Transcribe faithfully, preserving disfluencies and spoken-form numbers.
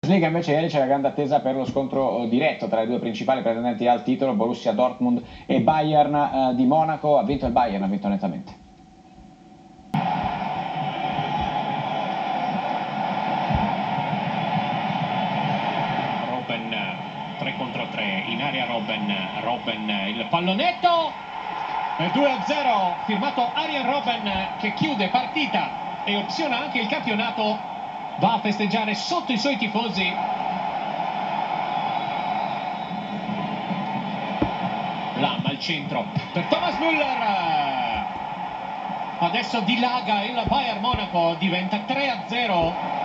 Bundesliga invece ieri c'è la grande attesa per lo scontro diretto tra i due principali pretendenti al titolo, Borussia Dortmund e Bayern eh, di Monaco. Ha vinto il Bayern, ha vinto nettamente. Robben tre contro tre, in area Robben, Robben il pallonetto, due a zero, firmato Arjen Robben che chiude partita e opziona anche il campionato, va a festeggiare sotto i suoi tifosi. Lam al centro per Thomas Müller, adesso dilaga il Bayern Monaco, diventa tre a zero.